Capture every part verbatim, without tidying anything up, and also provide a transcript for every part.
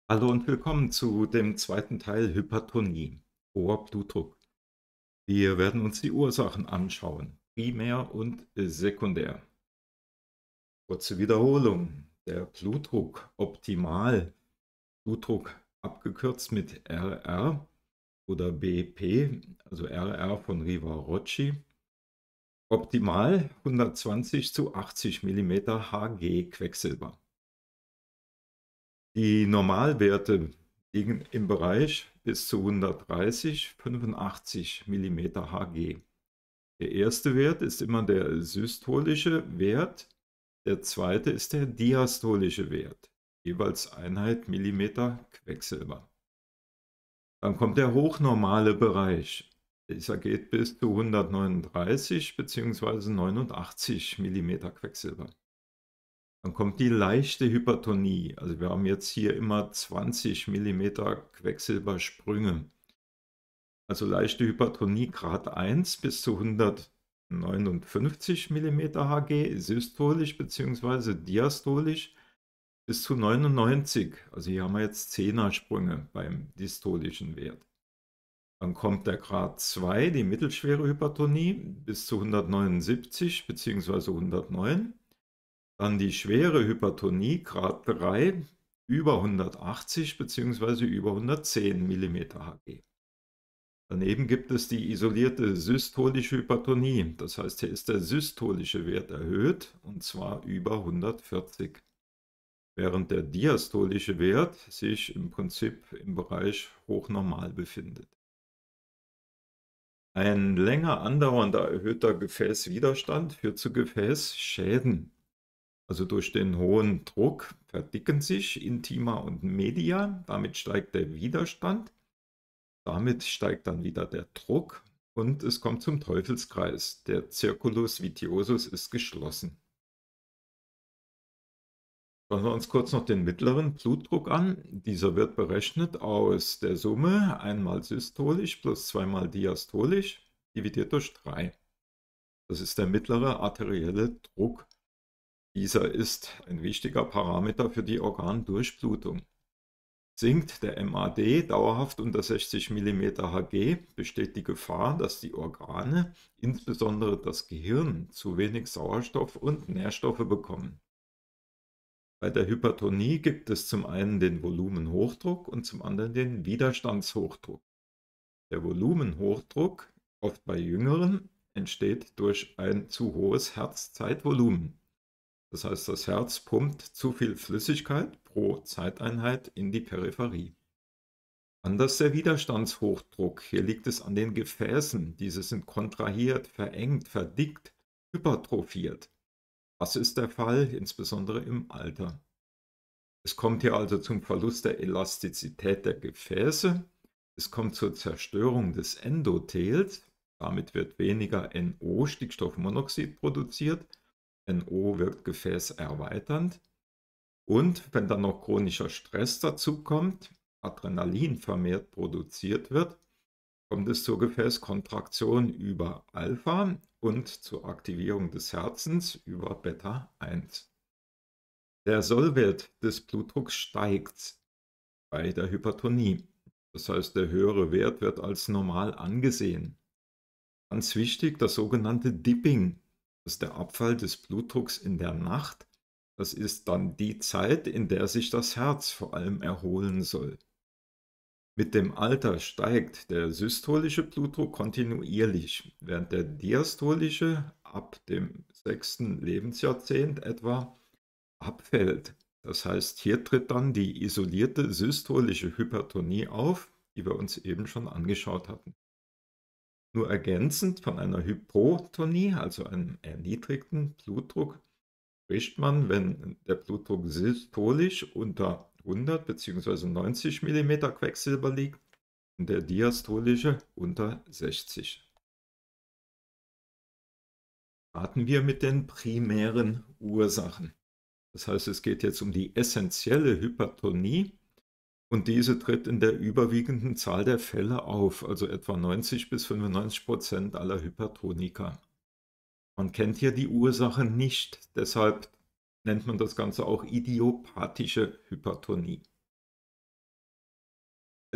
Hallo und willkommen zu dem zweiten Teil Hypertonie, hoher Blutdruck. Wir werden uns die Ursachen anschauen, primär und sekundär. Kurze Wiederholung. Der Blutdruck optimal, Blutdruck abgekürzt mit R R oder B P, also R R von Riva-Rocci, optimal hundertzwanzig zu achtzig Millimeter Hg Quecksilber. Die Normalwerte liegen im Bereich bis zu hundertdreißig, fünfundachtzig Millimeter Hg. Der erste Wert ist immer der systolische Wert, der zweite ist der diastolische Wert, jeweils Einheit Millimeter Quecksilber. Dann kommt der hochnormale Bereich. Dieser geht bis zu hundertneununddreißig bzw. neunundachtzig Millimeter Quecksilber. Dann kommt die leichte Hypertonie. Also wir haben jetzt hier immer zwanzig Millimeter Quecksilbersprünge. Also leichte Hypertonie Grad eins bis zu hundertneunundfünfzig Millimeter Hg, systolisch bzw. diastolisch bis zu neunundneunzig. Also hier haben wir jetzt Zehner-Sprünge beim distolischen Wert. Dann kommt der Grad zwei, die mittelschwere Hypertonie, bis zu hundertneunundsiebzig bzw. hundertneun. Dann die schwere Hypertonie, Grad drei, über hundertachtzig bzw. über hundertzehn Millimeter Hg. Daneben gibt es die isolierte systolische Hypertonie, das heißt, hier ist der systolische Wert erhöht, und zwar über hundertvierzig, während der diastolische Wert sich im Prinzip im Bereich hochnormal befindet. Ein länger andauernder erhöhter Gefäßwiderstand führt zu Gefäßschäden. Also durch den hohen Druck verdicken sich Intima und Media, damit steigt der Widerstand, damit steigt dann wieder der Druck und es kommt zum Teufelskreis. Der Circulus vitiosus ist geschlossen. Schauen wir uns kurz noch den mittleren Blutdruck an. Dieser wird berechnet aus der Summe einmal systolisch plus zweimal diastolisch dividiert durch drei. Das ist der mittlere arterielle Druck. Dieser ist ein wichtiger Parameter für die Organdurchblutung. Sinkt der M A D dauerhaft unter sechzig Millimeter Hg, besteht die Gefahr, dass die Organe, insbesondere das Gehirn, zu wenig Sauerstoff und Nährstoffe bekommen. Bei der Hypertonie gibt es zum einen den Volumenhochdruck und zum anderen den Widerstandshochdruck. Der Volumenhochdruck, oft bei Jüngeren, entsteht durch ein zu hohes Herzzeitvolumen. Das heißt, das Herz pumpt zu viel Flüssigkeit pro Zeiteinheit in die Peripherie. Anders der Widerstandshochdruck. Hier liegt es an den Gefäßen. Diese sind kontrahiert, verengt, verdickt, hypertrophiert. Das ist der Fall, insbesondere im Alter. Es kommt hier also zum Verlust der Elastizität der Gefäße. Es kommt zur Zerstörung des Endothels. Damit wird weniger N O, Stickstoffmonoxid, produziert. N O wirkt gefäßerweiternd. Und wenn dann noch chronischer Stress dazu kommt, Adrenalin vermehrt produziert wird, kommt es zur Gefäßkontraktion über Alpha und zur Aktivierung des Herzens über Beta eins. Der Sollwert des Blutdrucks steigt bei der Hypertonie. Das heißt, der höhere Wert wird als normal angesehen. Ganz wichtig, das sogenannte Dipping, das ist der Abfall des Blutdrucks in der Nacht. Das ist dann die Zeit, in der sich das Herz vor allem erholen soll. Mit dem Alter steigt der systolische Blutdruck kontinuierlich, während der diastolische ab dem sechsten Lebensjahrzehnt etwa abfällt. Das heißt, hier tritt dann die isolierte systolische Hypertonie auf, die wir uns eben schon angeschaut hatten. Nur ergänzend von einer Hypotonie, also einem erniedrigten Blutdruck, spricht man, wenn der Blutdruck systolisch unter hundert bzw. neunzig Millimeter Quecksilber liegt und der diastolische unter sechzig. Starten wir mit den primären Ursachen. Das heißt, es geht jetzt um die essentielle Hypertonie und diese tritt in der überwiegenden Zahl der Fälle auf, also etwa neunzig bis fünfundneunzig Prozent aller Hypertoniker. Man kennt hier die Ursache nicht, deshalb nennt man das Ganze auch idiopathische Hypertonie.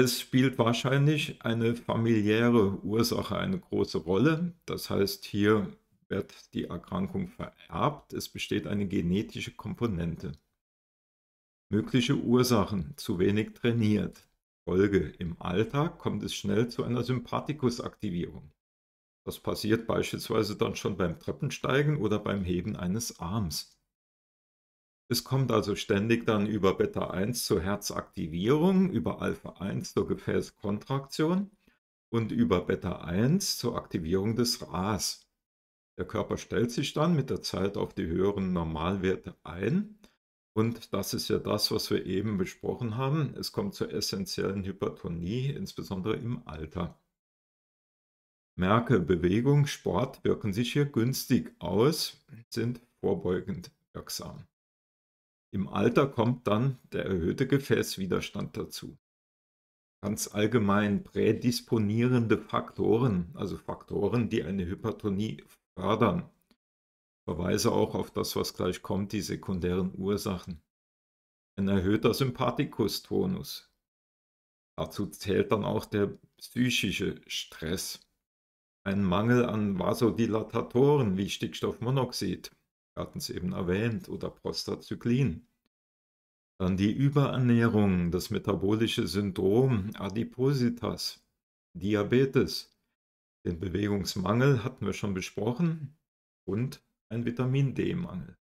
Es spielt wahrscheinlich eine familiäre Ursache eine große Rolle. Das heißt, hier wird die Erkrankung vererbt. Es besteht eine genetische Komponente. Mögliche Ursachen: zu wenig trainiert. Folge: im Alltag kommt es schnell zu einer Sympathikusaktivierung. Das passiert beispielsweise dann schon beim Treppensteigen oder beim Heben eines Arms. Es kommt also ständig dann über Beta eins zur Herzaktivierung, über Alpha eins zur Gefäßkontraktion und über Beta eins zur Aktivierung des R A S. Der Körper stellt sich dann mit der Zeit auf die höheren Normalwerte ein. Und das ist ja das, was wir eben besprochen haben. Es kommt zur essentiellen Hypertonie, insbesondere im Alter. Merke: Bewegung, Sport wirken sich hier günstig aus, sind vorbeugend wirksam. Im Alter kommt dann der erhöhte Gefäßwiderstand dazu. Ganz allgemein prädisponierende Faktoren, also Faktoren, die eine Hypertonie fördern. Ich verweise auch auf das, was gleich kommt, die sekundären Ursachen. Ein erhöhter Sympathikus-Tonus. Dazu zählt dann auch der psychische Stress. Ein Mangel an Vasodilatatoren wie Stickstoffmonoxid, wir hatten es eben erwähnt, oder Prostacyclin. Dann die Überernährung, das metabolische Syndrom, Adipositas, Diabetes, den Bewegungsmangel hatten wir schon besprochen und ein Vitamin-D-Mangel.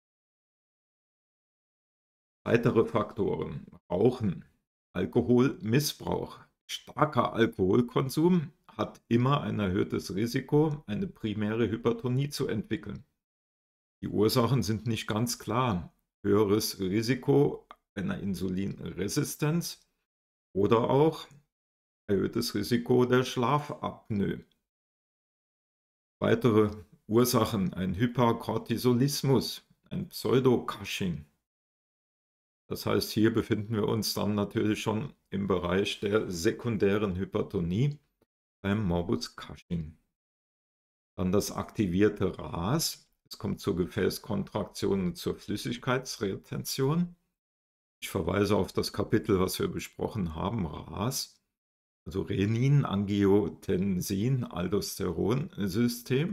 Weitere Faktoren: Rauchen, Alkoholmissbrauch. Starker Alkoholkonsum hat immer ein erhöhtes Risiko, eine primäre Hypertonie zu entwickeln. Die Ursachen sind nicht ganz klar. Höheres Risiko einer Insulinresistenz oder auch erhöhtes Risiko der Schlafapnoe. Weitere Ursachen: ein Hypercortisolismus, ein Pseudo-Cushing. Das heißt, hier befinden wir uns dann natürlich schon im Bereich der sekundären Hypertonie beim Morbus Cushing. Dann das aktivierte R A S. Es kommt zur Gefäßkontraktion und zur Flüssigkeitsretention. Ich verweise auf das Kapitel, was wir besprochen haben, R A S, also Renin, Angiotensin, Aldosteron-System.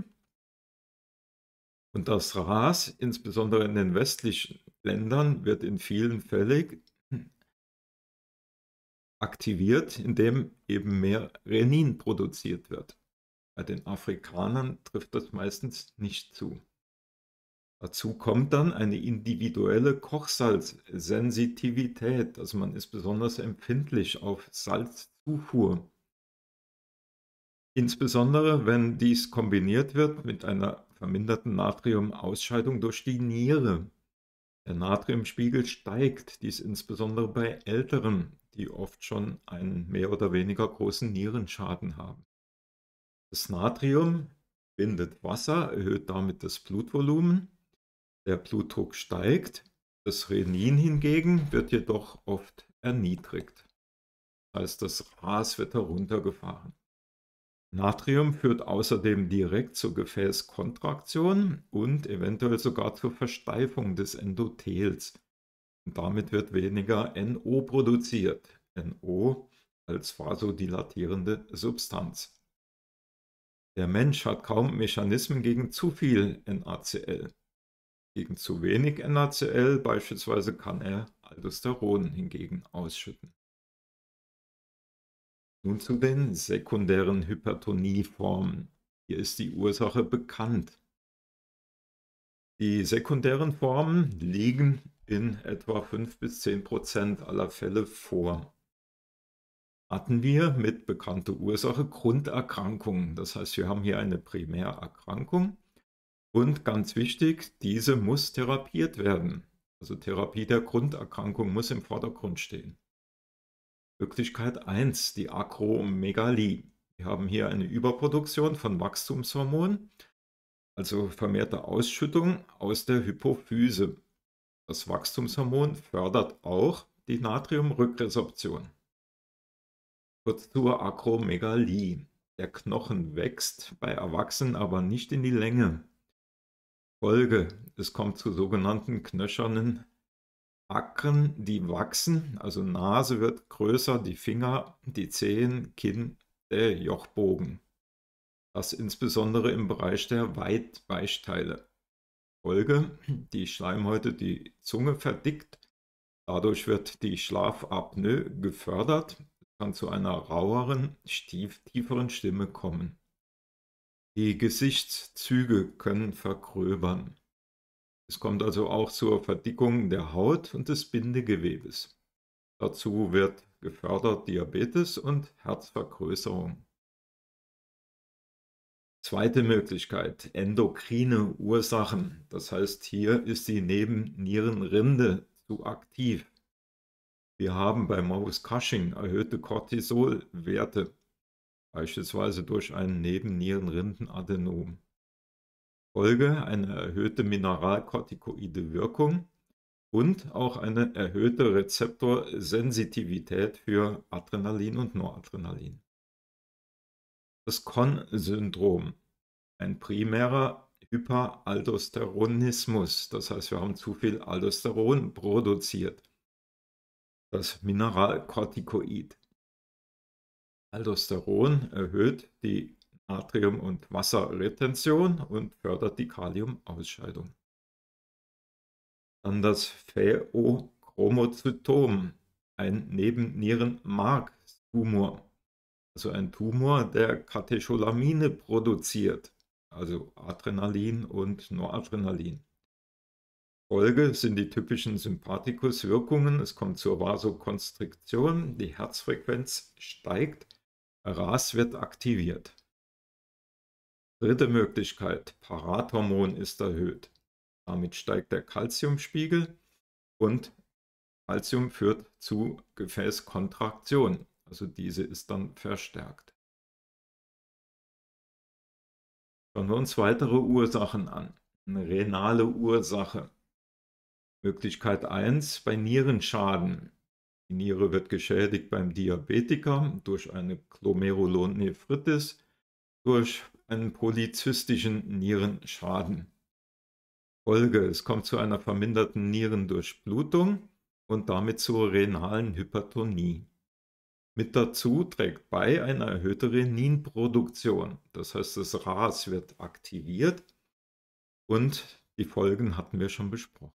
Und das R A S, insbesondere in den westlichen Ländern, wird in vielen Fällen aktiviert, indem eben mehr Renin produziert wird. Bei den Afrikanern trifft das meistens nicht zu. Dazu kommt dann eine individuelle Kochsalzsensitivität, also man ist besonders empfindlich auf Salzzufuhr. Insbesondere wenn dies kombiniert wird mit einer verminderten Natriumausscheidung durch die Niere. Der Natriumspiegel steigt, dies insbesondere bei Älteren, die oft schon einen mehr oder weniger großen Nierenschaden haben. Das Natrium bindet Wasser, erhöht damit das Blutvolumen, der Blutdruck steigt, das Renin hingegen wird jedoch oft erniedrigt. Das heißt, das R A S wird heruntergefahren. Natrium führt außerdem direkt zur Gefäßkontraktion und eventuell sogar zur Versteifung des Endothels. Und damit wird weniger N O produziert. N O als vasodilatierende Substanz. Der Mensch hat kaum Mechanismen gegen zu viel N A C L. Gegen zu wenig N A C L beispielsweise kann er Aldosteron hingegen ausschütten. Nun zu den sekundären Hypertonieformen. Hier ist die Ursache bekannt. Die sekundären Formen liegen in etwa fünf bis zehn Prozent aller Fälle vor. Hatten wir mit bekannter Ursache Grunderkrankungen. Das heißt, wir haben hier eine Primärerkrankung und ganz wichtig, diese muss therapiert werden. Also Therapie der Grunderkrankung muss im Vordergrund stehen. Möglichkeit eins, die Akromegalie. Wir haben hier eine Überproduktion von Wachstumshormonen, also vermehrte Ausschüttung aus der Hypophyse. Das Wachstumshormon fördert auch die Natriumrückresorption. Kurz zur Akromegalie. Der Knochen wächst bei Erwachsenen aber nicht in die Länge. Folge: Es kommt zu sogenannten knöchernen Akren, die wachsen, also Nase wird größer, die Finger, die Zehen, Kinn, der Jochbogen. Das insbesondere im Bereich der Weit Weichteile. Folge: Die Schleimhäute, die Zunge verdickt. Dadurch wird die Schlafapnoe gefördert. Es kann zu einer raueren, stief, tieferen Stimme kommen. Die Gesichtszüge können vergröbern. Es kommt also auch zur Verdickung der Haut und des Bindegewebes. Dazu wird gefördert Diabetes und Herzvergrößerung. Zweite Möglichkeit, endokrine Ursachen. Das heißt, hier ist die Nebennierenrinde zu aktiv. Wir haben bei Morbus Cushing erhöhte Cortisolwerte, beispielsweise durch ein Nebennierenrindenadenom. Folge: eine erhöhte mineralkortikoide Wirkung und auch eine erhöhte Rezeptorsensitivität für Adrenalin und Noradrenalin. Das Conn-Syndrom, ein primärer Hyperaldosteronismus, das heißt, wir haben zu viel Aldosteron produziert. Das Mineralkortikoid. Aldosteron erhöht die Natrium- und Wasserretention und fördert die Kaliumausscheidung. Dann das Pheochromozytom, ein Nebennierenmarktumor, also ein Tumor, der Katecholamine produziert, also Adrenalin und Noradrenalin. Folge sind die typischen Sympathikus-Wirkungen. Es kommt zur Vasokonstriktion, die Herzfrequenz steigt, R A S wird aktiviert. Dritte Möglichkeit, Parathormon ist erhöht. Damit steigt der Calciumspiegel und Calcium führt zu Gefäßkontraktion, also diese ist dann verstärkt. Schauen wir uns weitere Ursachen an. Eine renale Ursache. Möglichkeit eins, bei Nierenschaden. Die Niere wird geschädigt beim Diabetiker durch eine Glomerulonephritis, durch einen polyzystischen Nierenschaden. Folge: Es kommt zu einer verminderten Nierendurchblutung und damit zur renalen Hypertonie. Mit dazu trägt bei eine erhöhte Reninproduktion, das heißt, das R A S wird aktiviert und die Folgen hatten wir schon besprochen.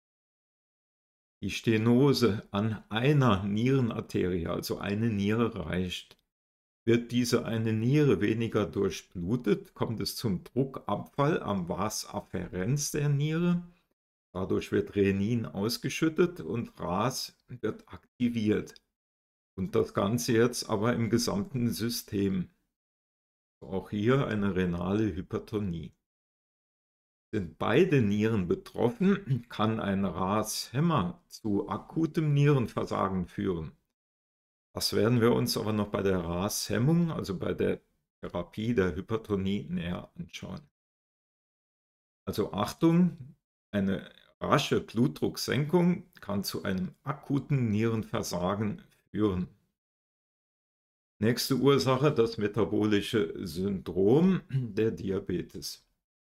Die Stenose an einer Nierenarterie, also eine Niere reicht. Wird diese eine Niere weniger durchblutet, kommt es zum Druckabfall am Vas afferens der Niere. Dadurch wird Renin ausgeschüttet und R A S wird aktiviert. Und das Ganze jetzt aber im gesamten System. Auch hier eine renale Hypertonie. Sind beide Nieren betroffen, kann ein R A S-Hämmer zu akutem Nierenversagen führen. Das werden wir uns aber noch bei der R A S-Hemmung, also bei der Therapie der Hypertonie, näher anschauen. Also Achtung, eine rasche Blutdrucksenkung kann zu einem akuten Nierenversagen führen. Nächste Ursache, das metabolische Syndrom, der Diabetes.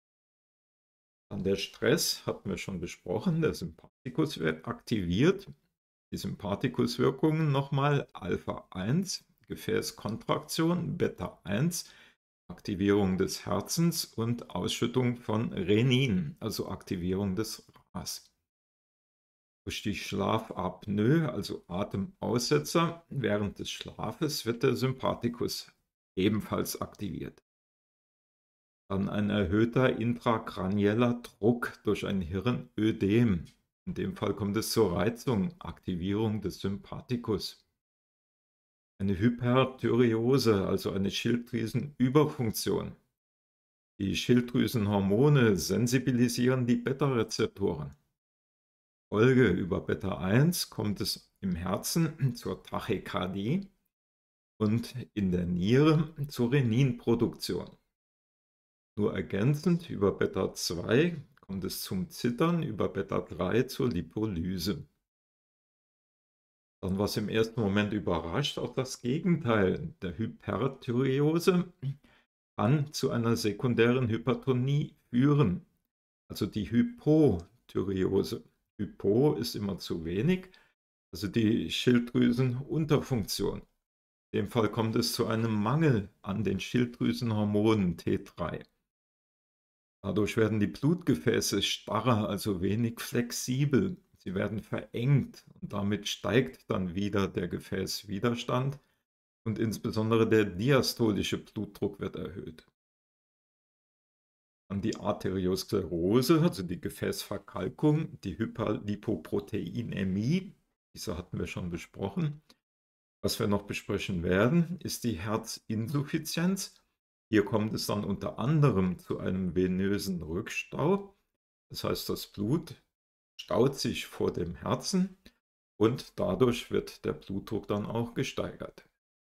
Dann der Stress, hatten wir schon besprochen, der Sympathikus wird aktiviert. Die Sympathikuswirkungen nochmal: Alpha eins, Gefäßkontraktion, Beta eins, Aktivierung des Herzens und Ausschüttung von Renin, also Aktivierung des R A S. Durch die Schlafapnoe, also Atemaussetzer während des Schlafes, wird der Sympathikus ebenfalls aktiviert. Dann ein erhöhter intrakranieller Druck durch ein Hirnödem. In dem Fall kommt es zur Reizung, Aktivierung des Sympathikus. Eine Hyperthyreose, also eine Schilddrüsenüberfunktion. Die Schilddrüsenhormone sensibilisieren die Beta-Rezeptoren. Folge: über Beta eins kommt es im Herzen zur Tachykardie und in der Niere zur Reninproduktion. Nur ergänzend: über Beta zwei kommt es zum Zittern, über Beta drei zur Lipolyse. Dann, was im ersten Moment überrascht, auch das Gegenteil der Hyperthyreose kann zu einer sekundären Hypertonie führen, also die Hypothyreose. Hypo ist immer zu wenig, also die Schilddrüsenunterfunktion. In dem Fall kommt es zu einem Mangel an den Schilddrüsenhormonen T drei. Dadurch werden die Blutgefäße starrer, also wenig flexibel. Sie werden verengt und damit steigt dann wieder der Gefäßwiderstand und insbesondere der diastolische Blutdruck wird erhöht. Dann die Arteriosklerose, also die Gefäßverkalkung, die Hyperlipoproteinämie, diese hatten wir schon besprochen. Was wir noch besprechen werden, ist die Herzinsuffizienz. Hier kommt es dann unter anderem zu einem venösen Rückstau. Das heißt, das Blut staut sich vor dem Herzen und dadurch wird der Blutdruck dann auch gesteigert.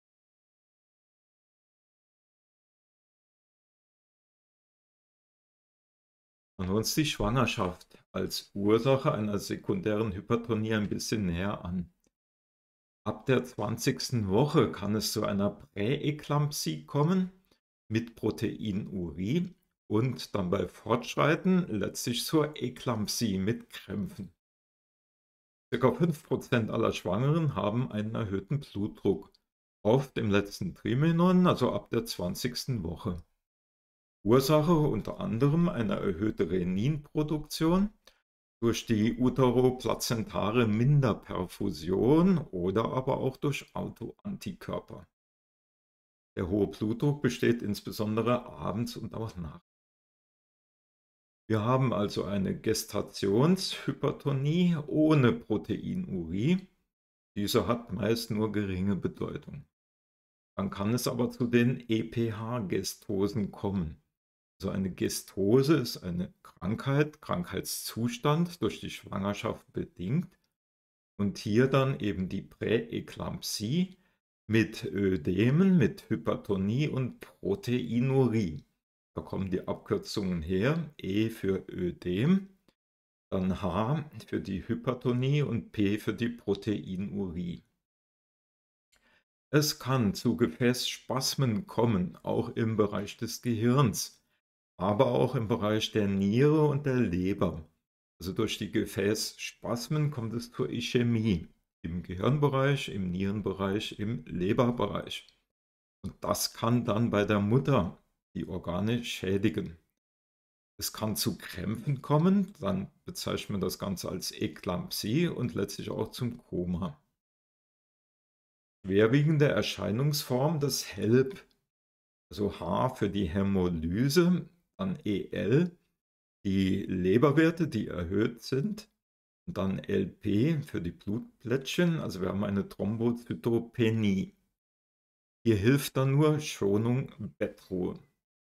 Schauen wir uns die Schwangerschaft als Ursache einer sekundären Hypertonie ein bisschen näher an. Ab der zwanzigsten Woche kann es zu einer Präeklampsie kommen mit Proteinurie und dann bei Fortschreiten letztlich zur Eklampsie mit Krämpfen. Circa fünf Prozent aller Schwangeren haben einen erhöhten Blutdruck, oft im letzten Trimenon, also ab der zwanzigsten Woche. Ursache unter anderem eine erhöhte Reninproduktion durch die uteroplazentare Minderperfusion oder aber auch durch Autoantikörper. Der hohe Blutdruck besteht insbesondere abends und auch nachts. Wir haben also eine Gestationshypertonie ohne Proteinurie. Diese hat meist nur geringe Bedeutung. Dann kann es aber zu den E P H-Gestosen kommen. Also eine Gestose ist eine Krankheit, Krankheitszustand durch die Schwangerschaft bedingt und hier dann eben die Präeklampsie mit Ödemen, mit Hypertonie und Proteinurie. Da kommen die Abkürzungen her, E für Ödem, dann H für die Hypertonie und P für die Proteinurie. Es kann zu Gefäßspasmen kommen, auch im Bereich des Gehirns, aber auch im Bereich der Niere und der Leber. Also durch die Gefäßspasmen kommt es zur Ischämie im Gehirnbereich, im Nierenbereich, im Leberbereich. Und das kann dann bei der Mutter die Organe schädigen. Es kann zu Krämpfen kommen, dann bezeichnet man das Ganze als Eklampsie und letztlich auch zum Koma. Schwerwiegende Erscheinungsform des H E L P, also H für die Hämolyse, dann E L, die Leberwerte, die erhöht sind, und dann L P für die Blutplättchen, also wir haben eine Thrombozytopenie. Hier hilft dann nur Schonung, Bettruhe.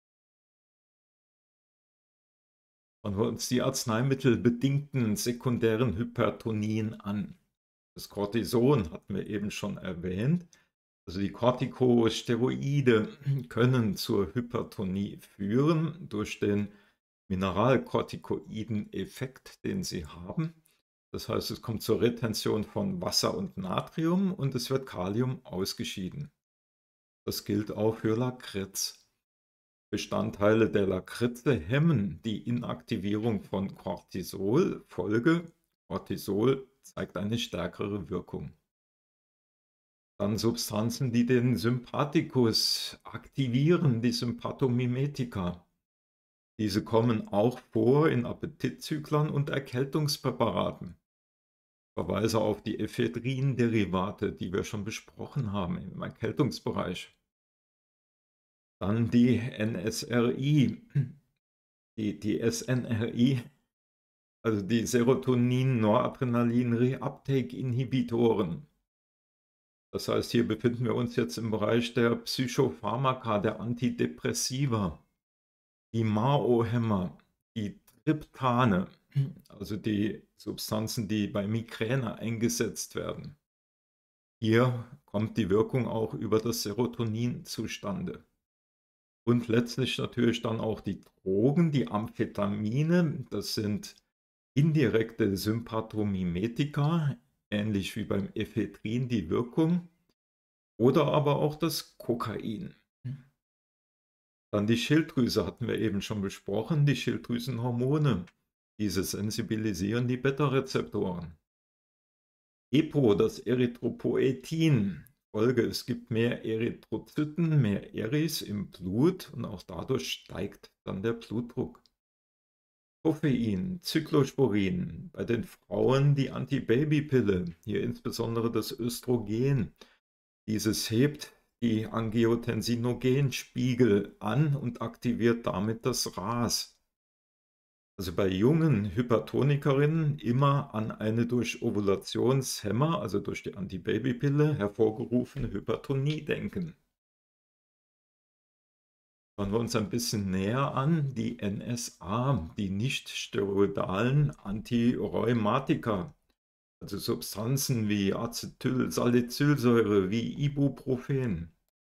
Schauen wir uns die arzneimittelbedingten sekundären Hypertonien an. Das Cortison hatten wir eben schon erwähnt. Also die Corticosteroide können zur Hypertonie führen durch den Mineralkortikoiden-Effekt, den sie haben. Das heißt, es kommt zur Retention von Wasser und Natrium und es wird Kalium ausgeschieden. Das gilt auch für Lakritz. Bestandteile der Lakritze hemmen die Inaktivierung von Cortisol. Folge: Cortisol zeigt eine stärkere Wirkung. Dann Substanzen, die den Sympathikus aktivieren, die Sympathomimetika. Diese kommen auch vor in Appetitzyklern und Erkältungspräparaten. Ich verweise auf die Ephedrin-Derivate, die wir schon besprochen haben im Erkältungsbereich. Dann die N S R I, die, die S N R I, also die Serotonin-Noradrenalin-Reuptake-Inhibitoren. Das heißt, hier befinden wir uns jetzt im Bereich der Psychopharmaka, der Antidepressiva, die M A O-Hämmer, die Triptane, also die Substanzen, die bei Migräne eingesetzt werden. Hier kommt die Wirkung auch über das Serotonin zustande. Und letztlich natürlich dann auch die Drogen, die Amphetamine, das sind indirekte Sympathomimetika, ähnlich wie beim Ephedrin die Wirkung, oder aber auch das Kokain. Dann die Schilddrüse hatten wir eben schon besprochen, die Schilddrüsenhormone. Diese sensibilisieren die Beta-Rezeptoren. EPO, das Erythropoetin. Folge, es gibt mehr Erythrozyten, mehr Eris im Blut und auch dadurch steigt dann der Blutdruck. Koffein, Cyclosporin, bei den Frauen die Antibabypille, hier insbesondere das Östrogen. Dieses hebt die Angiotensinogenspiegel an und aktiviert damit das R A S. Also bei jungen Hypertonikerinnen immer an eine durch Ovulationshemmer, also durch die Antibabypille, hervorgerufene Hypertonie denken. Schauen wir uns ein bisschen näher an die N S A, die nicht-steroidalen Antirheumatika, also Substanzen wie Acetylsalicylsäure, wie Ibuprofen.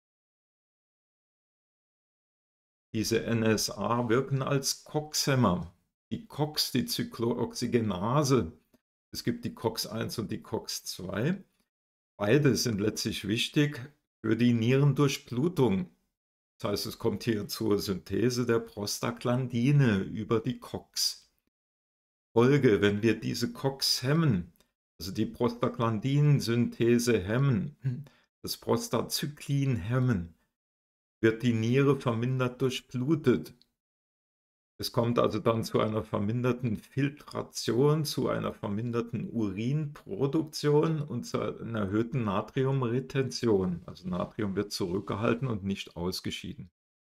Diese N S A wirken als COX-Hämmer. Die COX, die Cyclooxygenase, es gibt die COX eins und die COX zwei. Beide sind letztlich wichtig für die Nierendurchblutung. Das heißt, es kommt hier zur Synthese der Prostaglandine über die COX. Folge, wenn wir diese COX hemmen, also die Prostaglandinsynthese hemmen, das Prostacyclin hemmen, wird die Niere vermindert durchblutet. Es kommt also dann zu einer verminderten Filtration, zu einer verminderten Urinproduktion und zu einer erhöhten Natriumretention. Also Natrium wird zurückgehalten und nicht ausgeschieden.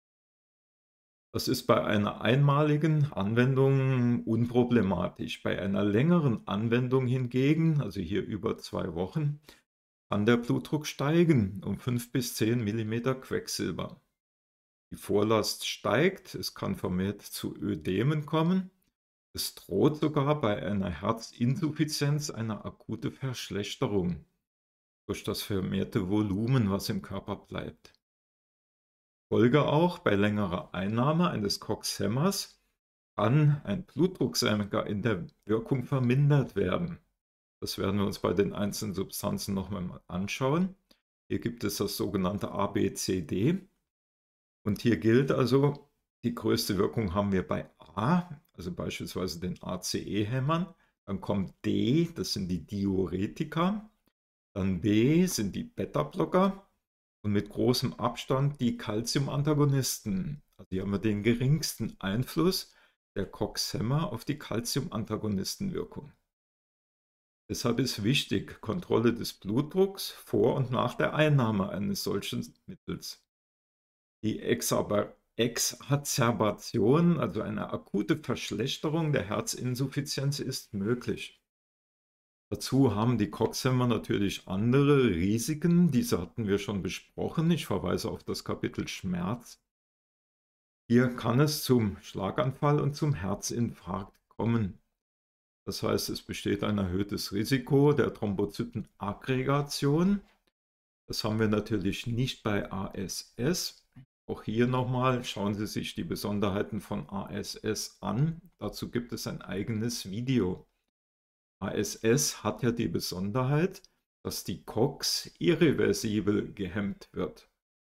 Das ist bei einer einmaligen Anwendung unproblematisch. Bei einer längeren Anwendung hingegen, also hier über zwei Wochen, kann der Blutdruck steigen um fünf bis zehn Millimeter Quecksilber. Die Vorlast steigt, es kann vermehrt zu Ödemen kommen. Es droht sogar bei einer Herzinsuffizienz eine akute Verschlechterung durch das vermehrte Volumen, was im Körper bleibt. Folge auch, bei längerer Einnahme eines COX-Hämmers kann ein Blutdrucksenker in der Wirkung vermindert werden. Das werden wir uns bei den einzelnen Substanzen nochmal anschauen. Hier gibt es das sogenannte A B C D. Und hier gilt also, die größte Wirkung haben wir bei A, also beispielsweise den A C E-Hämmern. Dann kommt D, das sind die Diuretika. Dann B sind die Beta-Blocker. Und mit großem Abstand die Calcium-Antagonisten. Also hier haben wir den geringsten Einfluss der COX-Hämmer auf die Calcium-Antagonistenwirkung. Deshalb ist wichtig, Kontrolle des Blutdrucks vor und nach der Einnahme eines solchen Mittels. Die Exazerbation, also eine akute Verschlechterung der Herzinsuffizienz, ist möglich. Dazu haben die COX-Hämmer natürlich andere Risiken, diese hatten wir schon besprochen. Ich verweise auf das Kapitel Schmerz. Hier kann es zum Schlaganfall und zum Herzinfarkt kommen. Das heißt, es besteht ein erhöhtes Risiko der Thrombozytenaggregation. Das haben wir natürlich nicht bei A S S. Auch hier nochmal, schauen Sie sich die Besonderheiten von A S S an. Dazu gibt es ein eigenes Video. A S S hat ja die Besonderheit, dass die COX irreversibel gehemmt wird.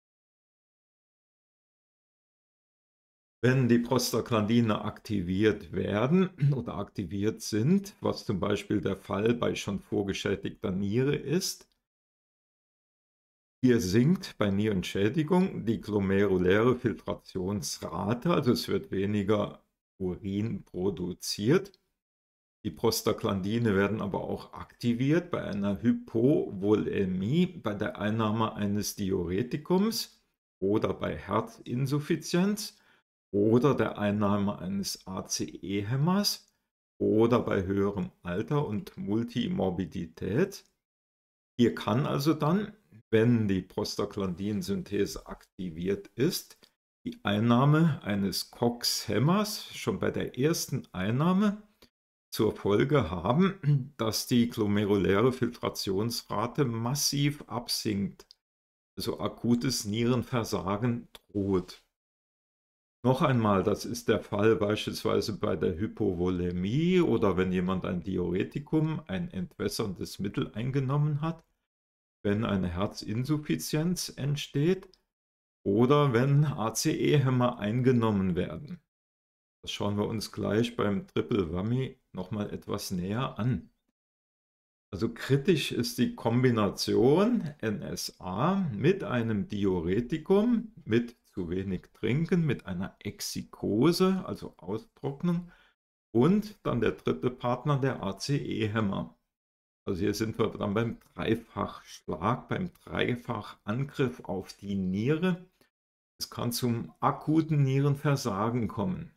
Wenn die Prostaglandine aktiviert werden oder aktiviert sind, was zum Beispiel der Fall bei schon vorgeschädigter Niere ist, hier sinkt bei Nierenschädigung die glomeruläre Filtrationsrate, also es wird weniger Urin produziert. Die Prostaglandine werden aber auch aktiviert bei einer Hypovolämie, bei der Einnahme eines Diuretikums oder bei Herzinsuffizienz oder der Einnahme eines A C E-Hämmers oder bei höherem Alter und Multimorbidität. Hier kann also dann, wenn die Prostaglandinsynthese aktiviert ist, die Einnahme eines COX-Hämmers schon bei der ersten Einnahme zur Folge haben, dass die glomeruläre Filtrationsrate massiv absinkt, also akutes Nierenversagen droht. Noch einmal, das ist der Fall beispielsweise bei der Hypovolämie oder wenn jemand ein Diuretikum, ein entwässerndes Mittel eingenommen hat, wenn eine Herzinsuffizienz entsteht oder wenn A C E-Hämmer eingenommen werden. Das schauen wir uns gleich beim Triple Whammy nochmal etwas näher an. Also kritisch ist die Kombination N S A mit einem Diuretikum, mit zu wenig Trinken, mit einer Exikose, also Austrocknung, und dann der dritte Partner, der A C E-Hämmer. Also hier sind wir dann beim Dreifachschlag, beim Dreifachangriff auf die Niere. Es kann zum akuten Nierenversagen kommen.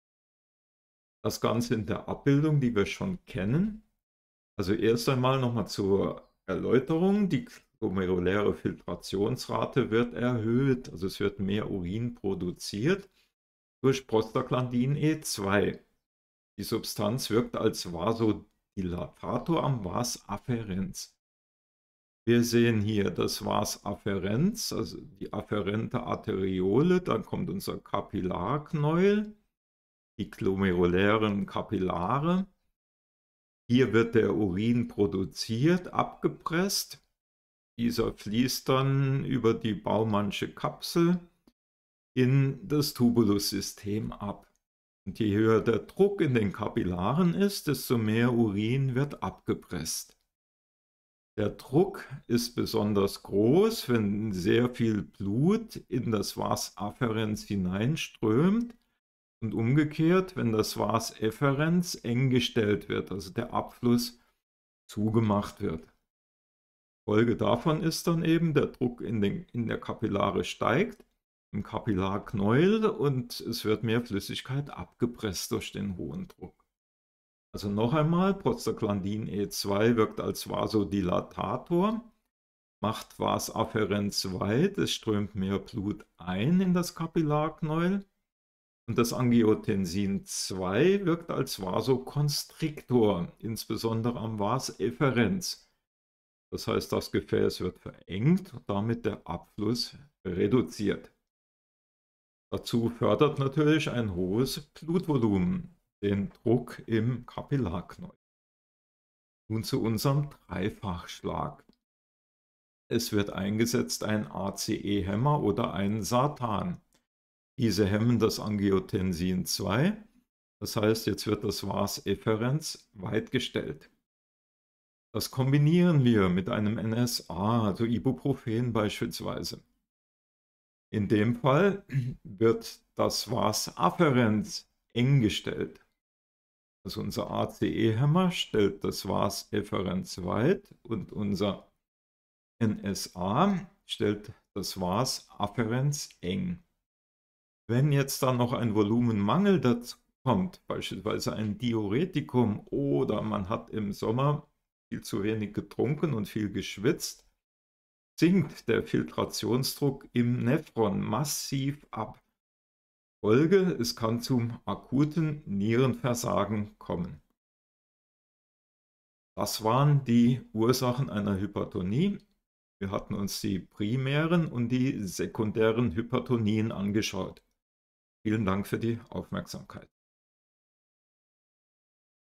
Das Ganze in der Abbildung, die wir schon kennen. Also erst einmal nochmal zur Erläuterung. Die glomeruläre Filtrationsrate wird erhöht, also es wird mehr Urin produziert durch Prostaglandin E zwei. Die Substanz wirkt als Vasodilatator am Vas afferens. Wir sehen hier das Vas afferens, also die afferente Arteriole, dann kommt unser Kapillarknäuel, die glomerulären Kapillare. Hier wird der Urin produziert, abgepresst. Dieser fließt dann über die Baumannsche Kapsel in das Tubulussystem ab. Und je höher der Druck in den Kapillaren ist, desto mehr Urin wird abgepresst. Der Druck ist besonders groß, wenn sehr viel Blut in das Vas afferens hineinströmt. Und umgekehrt, wenn das Vas efferens eng gestellt wird, also der Abfluss zugemacht wird. Folge davon ist dann eben, der Druck in, den, in der Kapillare steigt, im Kapillarknäuel, und es wird mehr Flüssigkeit abgepresst durch den hohen Druck. Also noch einmal, Prostaglandin E zwei wirkt als Vasodilatator, macht Vas afferens weit, es strömt mehr Blut ein in das Kapillarknäuel. Und das Angiotensin zwei wirkt als Vasokonstriktor, insbesondere am Vas efferens. Das heißt, das Gefäß wird verengt und damit der Abfluss reduziert. Dazu fördert natürlich ein hohes Blutvolumen den Druck im Kapillarknäuel. Nun zu unserem Dreifachschlag. Es wird eingesetzt ein A C E-Hämmer oder ein Satan. Diese hemmen das Angiotensin zwei, das heißt, jetzt wird das Vas efferens weitgestellt. Das kombinieren wir mit einem N S A, also Ibuprofen beispielsweise. In dem Fall wird das Vas afferens eng gestellt. Also unser A C E-Hämmer stellt das Vas efferens weit und unser N S A stellt das Vas afferens eng. Wenn jetzt dann noch ein Volumenmangel dazu kommt, beispielsweise ein Diuretikum, oder man hat im Sommer viel zu wenig getrunken und viel geschwitzt, sinkt der Filtrationsdruck im Nephron massiv ab. Folge, es kann zum akuten Nierenversagen kommen. Das waren die Ursachen einer Hypertonie. Wir hatten uns die primären und die sekundären Hypertonien angeschaut. Vielen Dank für die Aufmerksamkeit.